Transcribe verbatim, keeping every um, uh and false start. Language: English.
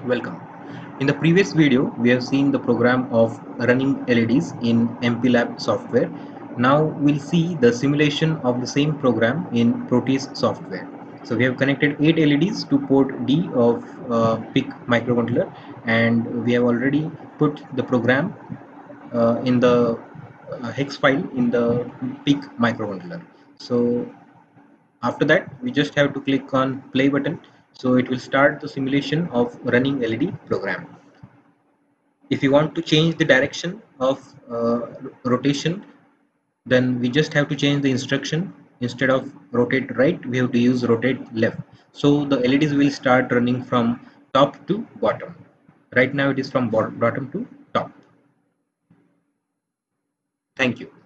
Welcome. In the previous video, we have seen the program of running L E Ds in M P Lab software. Now we'll see the simulation of the same program in Proteus software. So we have connected eight L E Ds to port D of uh, PIC microcontroller, and we have already put the program uh, in the uh, hex file in the PIC microcontroller. So after that, we just have to click on play button. So it will start the simulation of running L E D program. If you want to change the direction of uh, rotation, then we just have to change the instruction. Instead of rotate right, we have to use rotate left. So the L E Ds will start running from top to bottom. Right now it is from bottom to top. Thank you.